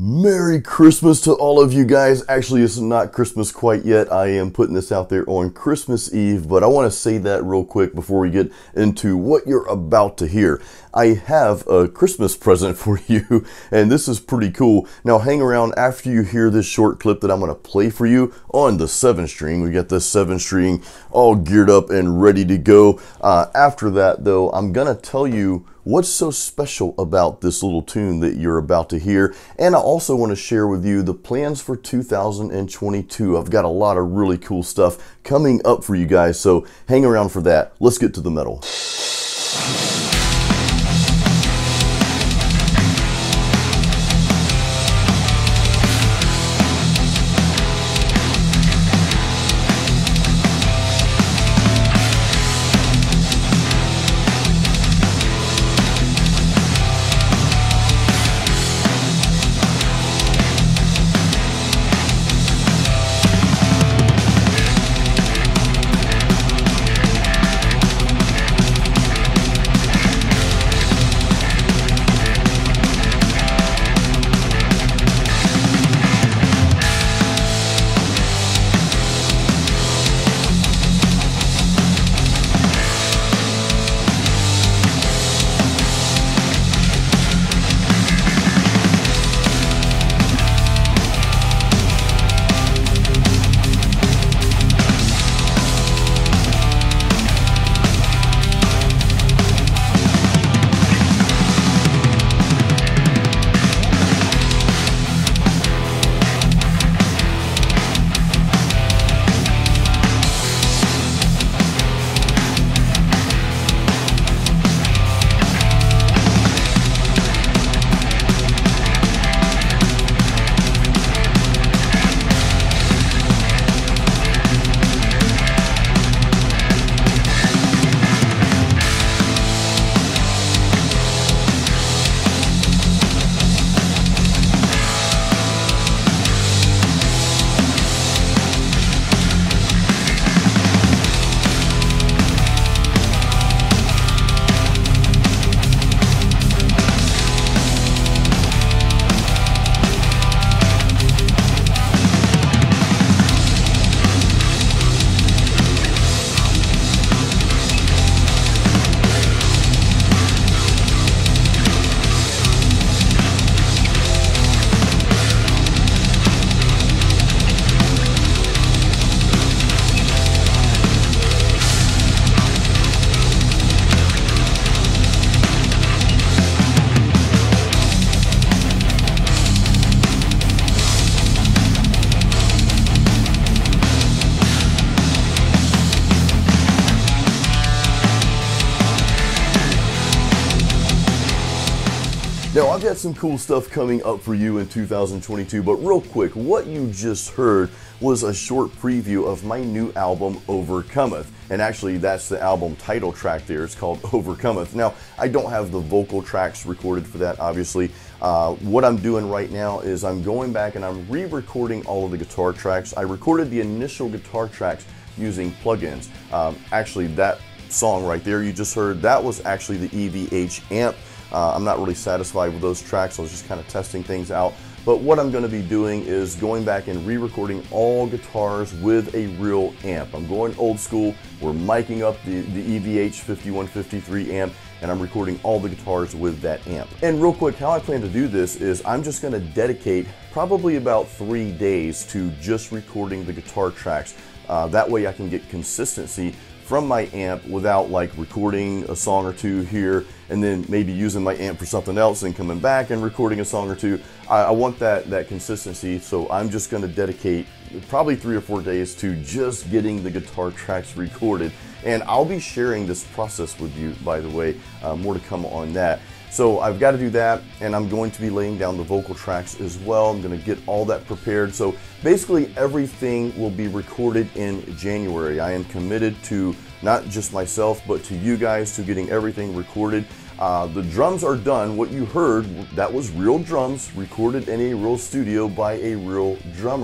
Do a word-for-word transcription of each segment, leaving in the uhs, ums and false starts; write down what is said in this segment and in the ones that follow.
Merry Christmas to all of you guys. Actually, it's not Christmas quite yet. I am putting this out there on Christmas Eve, but I want to say that real quick before we get into what you're about to hear. I have a Christmas present for you, and this is pretty cool. Now, hang around after you hear this short clip that I'm going to play for you on the seven string. We got this seven string all geared up and ready to go. Uh, after that, though, I'm going to tell you what's so special about this little tune that you're about to hear. And I also want to share with you the plans for two thousand twenty-two. I've got a lot of really cool stuff coming up for you guys, so hang around for that. Let's get to the metal. Now, I've got some cool stuff coming up for you in two thousand twenty-two, but real quick, what you just heard was a short preview of my new album, Overcometh. And actually, that's the album title track there. It's called Overcometh. Now, I don't have the vocal tracks recorded for that, obviously. Uh, what I'm doing right now is I'm going back and I'm re-recording all of the guitar tracks. I recorded the initial guitar tracks using plugins. Um, actually, that song right there you just heard, that was actually the E V H amp. Uh, I'm not really satisfied with those tracks. I was just kind of testing things out. But what I'm going to be doing is going back and re-recording all guitars with a real amp. I'm going old school. We're miking up the, the E V H fifty-one fifty-three amp, and I'm recording all the guitars with that amp. And real quick, how I plan to do this is I'm just going to dedicate probably about three days to just recording the guitar tracks. Uh, that way I can get consistency from my amp without like recording a song or two here and then maybe using my amp for something else and coming back and recording a song or two. I, I want that, that consistency, so I'm just going to dedicate probably three or four days to just getting the guitar tracks recorded. And I'll be sharing this process with you, by the way. Uh, more to come on that. So I've got to do that, and I'm going to be laying down the vocal tracks as well. I'm going to get all that prepared. So basically everything will be recorded in January. I am committed to not just myself, but to you guys, to getting everything recorded. Uh, the drums are done. What you heard, that was real drums recorded in a real studio by a real drummer.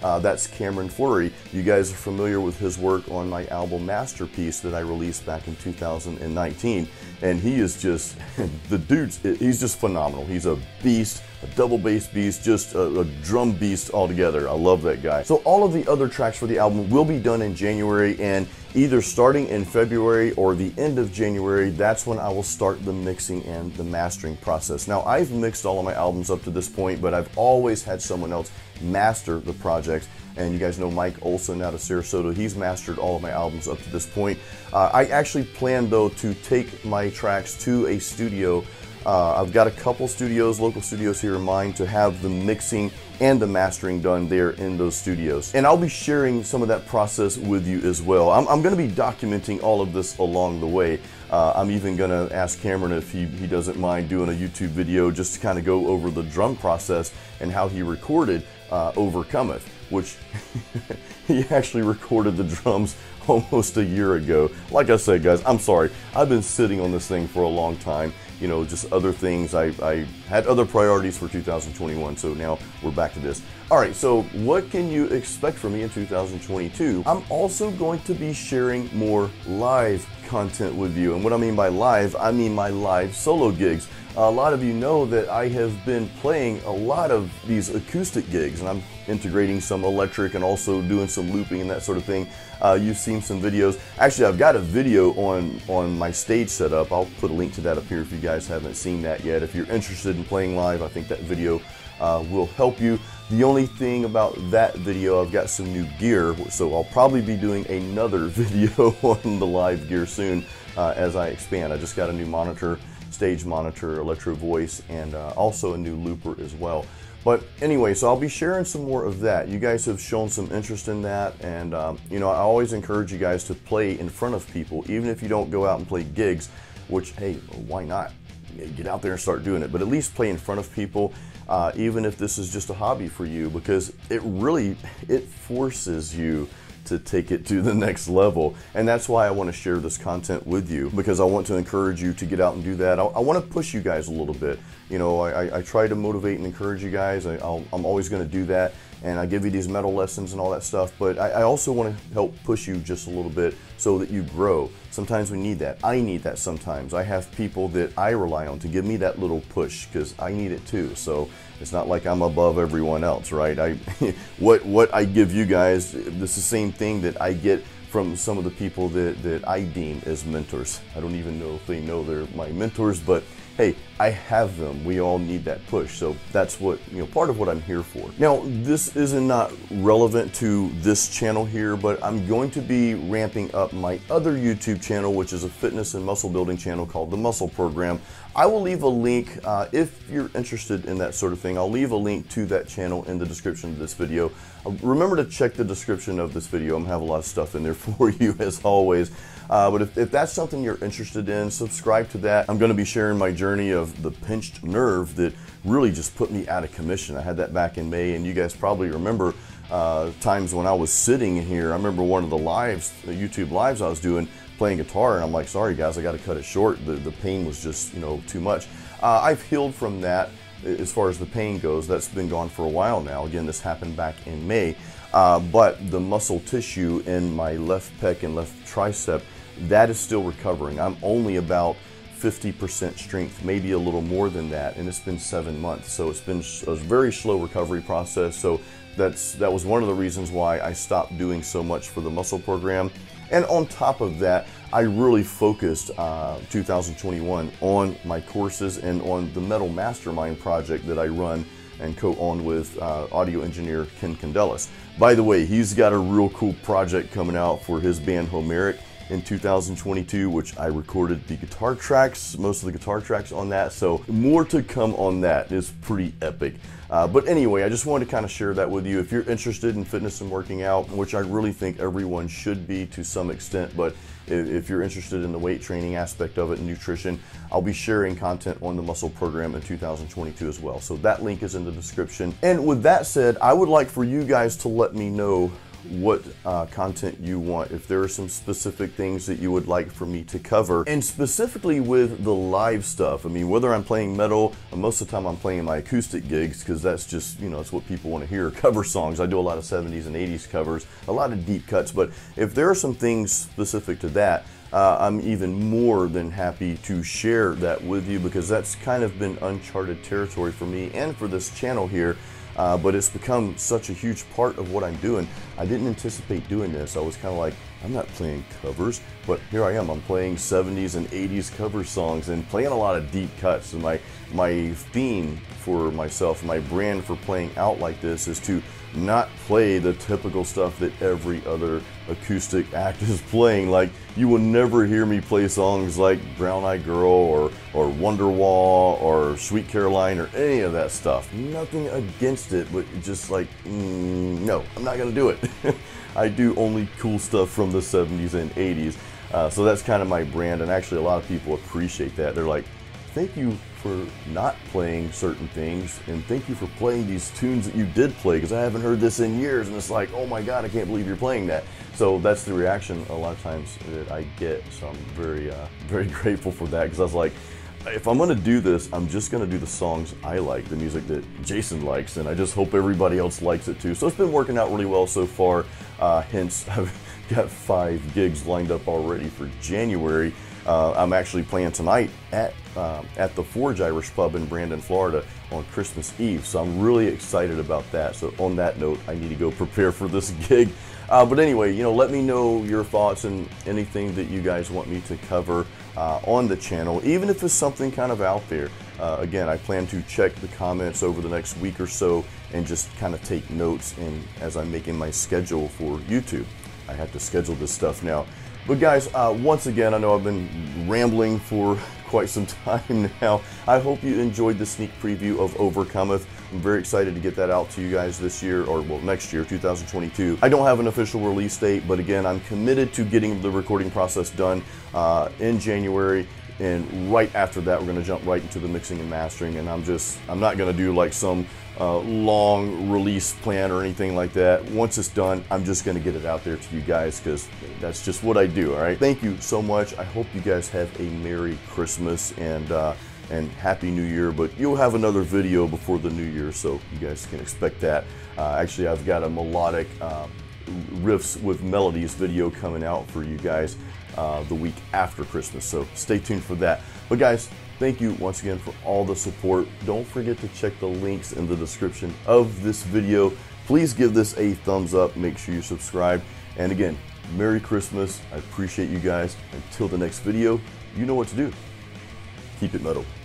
Uh, that's Cameron Fleury. You guys are familiar with his work on my album Masterpiece that I released back in two thousand nineteen. And he is just, the dude's, he's just phenomenal. He's a beast, a double bass beast, just a, a drum beast altogether. I love that guy. So all of the other tracks for the album will be done in January, and either starting in February or the end of January, that's when I will start the mixing and the mastering process. Now, I've mixed all of my albums up to this point, but I've always had someone else master the project. And you guys know Mike Olson out of Sarasota. He's mastered all of my albums up to this point. Uh, I actually plan, though, to take my tracks to a studio. Uh, I've got a couple studios, local studios here in mind, to have the mixing and the mastering done there in those studios. And I'll be sharing some of that process with you as well. I'm, I'm going to be documenting all of this along the way. Uh, I'm even going to ask Cameron if he, he doesn't mind doing a YouTube video just to kind of go over the drum process and how he recorded uh, Overcometh, which he actually recorded the drums almost a year ago. Like I said, guys, I'm sorry. I've been sitting on this thing for a long time. You know, just other things. I, I had other priorities for two thousand twenty-one, so now we're back to this. All right, so what can you expect from me in two thousand twenty-two? I'm also going to be sharing more live content with you. And what I mean by live, I mean my live solo gigs. A lot of you know that I have been playing a lot of these acoustic gigs, and I'm integrating some electric and also doing some looping and that sort of thing. Uh, you've seen some videos. Actually, I've got a video on, on my stage setup. I'll put a link to that up here if you guys haven't seen that yet. If you're interested in playing live, I think that video uh, will help you. The only thing about that video, I've got some new gear, so I'll probably be doing another video on the live gear soon uh, as I expand. I just got a new monitor, stage monitor, Electro Voice, and uh, also a new looper as well. But anyway, so I'll be sharing some more of that. You guys have shown some interest in that, and um, you know, I always encourage you guys to play in front of people, even if you don't go out and play gigs, which, hey, why not? Get out there and start doing it, but at least play in front of people, uh, even if this is just a hobby for you, because it really, it forces you to take it to the next level. And that's why I want to share this content with you, because I want to encourage you to get out and do that. I, I want to push you guys a little bit. You know, I, I try to motivate and encourage you guys. I, I'll, I'm always going to do that, and I give you these metal lessons and all that stuff, but I, I also want to help push you just a little bit so that you grow. Sometimes we need that. I need that sometimes. I have people that I rely on to give me that little push, because I need it too. So it's not like I'm above everyone else, right? I, what, what I give you guys, this is the same thing that I get from some of the people that, that I deem as mentors. I don't even know if they know they're my mentors, but hey, I have them. We all need that push. So that's what, you know, part of what I'm here for. Now, this is not relevant to this channel here, but I'm going to be ramping up my other YouTube channel, which is a fitness and muscle building channel called The Muscle Program. I will leave a link, uh, if you're interested in that sort of thing, I'll leave a link to that channel in the description of this video. Uh, remember to check the description of this video. I'm gonna have a lot of stuff in there for you as always. Uh, but if, if that's something you're interested in, subscribe to that. I'm gonna be sharing my journey of the pinched nerve that really just put me out of commission. I had that back in May, and you guys probably remember uh, times when I was sitting here. I remember one of the lives, the YouTube lives I was doing, playing guitar, and I'm like, sorry guys, I got to cut it short. The, the pain was just, you know, too much. Uh, I've healed from that as far as the pain goes. That's been gone for a while now. Again, this happened back in May, uh, but the muscle tissue in my left pec and left tricep, that is still recovering. I'm only about fifty percent strength, maybe a little more than that, and it's been seven months. So it's been a very slow recovery process. So that's that was one of the reasons why I stopped doing so much for the muscle program. And on top of that, I really focused uh, two thousand twenty-one on my courses and on the Metal Mastermind project that I run and co-own with uh, audio engineer Ken Candelas. By the way, he's got a real cool project coming out for his band Homeric in two thousand twenty-two, which I recorded the guitar tracks, most of the guitar tracks on that. So more to come on that. It's pretty epic. Uh, but anyway, I just wanted to kind of share that with you. If you're interested in fitness and working out, which I really think everyone should be to some extent, but if, if you're interested in the weight training aspect of it and nutrition, I'll be sharing content on the muscle program in two thousand twenty-two as well. So that link is in the description. And with that said, I would like for you guys to let me know what uh, content you want, if there are some specific things that you would like for me to cover, and specifically with the live stuff. I mean, whether I'm playing metal, most of the time I'm playing my acoustic gigs, because that's just, you know, it's what people want to hear, cover songs. I do a lot of seventies and eighties covers, a lot of deep cuts, but if there are some things specific to that, Uh, I'm even more than happy to share that with you, because that's kind of been uncharted territory for me and for this channel here. Uh, but it's become such a huge part of what I'm doing. I didn't anticipate doing this. I was kind of like, I'm not playing covers, but here I am. I'm playing seventies and eighties cover songs and playing a lot of deep cuts. And my, my theme for myself, my brand for playing out like this, is to not play the typical stuff that every other acoustic act is playing. Like, you will never hear me play songs like Brown Eyed Girl or, or Wonderwall or Sweet Caroline or any of that stuff. Nothing against it, but just like, mm, no, I'm not gonna do it. I do only cool stuff from the seventies and eighties. Uh, so that's kind of my brand, and actually a lot of people appreciate that. They're like, thank you for not playing certain things, and thank you for playing these tunes that you did play, because I haven't heard this in years. And it's like, oh my God, I can't believe you're playing that. So that's the reaction a lot of times that I get. So I'm very, uh, very grateful for that, because I was like, if I'm gonna do this, I'm just gonna do the songs I like, the music that Jason likes, and I just hope everybody else likes it too. So it's been working out really well so far. Uh, hence, I've got five gigs lined up already for January. Uh, I'm actually playing tonight at uh, at the Forge Irish Pub in Brandon, Florida on Christmas Eve. So I'm really excited about that. So on that note, I need to go prepare for this gig. Uh, but anyway, you know, let me know your thoughts and anything that you guys want me to cover uh, on the channel, even if it's something kind of out there. Uh, again, I plan to check the comments over the next week or so and just kind of take notes in as I'm making my schedule for YouTube. I have to schedule this stuff now. But guys, uh, once again, I know I've been rambling for quite some time now. I hope you enjoyed the sneak preview of Overcometh. I'm very excited to get that out to you guys this year, or well, next year, two thousand twenty-two. I don't have an official release date, but again, I'm committed to getting the recording process done uh, in January. And right after that, we're going to jump right into the mixing and mastering. And I'm just, I'm not going to do like some uh, long release plan or anything like that. Once it's done, I'm just going to get it out there to you guys, because that's just what I do. All right. Thank you so much. I hope you guys have a Merry Christmas and uh, and Happy New Year. But you'll have another video before the New Year, so you guys can expect that. Uh, actually, I've got a melodic uh, riffs with melodies video coming out for you guys Uh, the week after Christmas, so stay tuned for that. But guys, thank you once again for all the support. Don't forget to check the links in the description of this video. Please give this a thumbs up, make sure you subscribe, and again, Merry Christmas. I appreciate you guys. Until the next video, you know what to do. Keep it metal.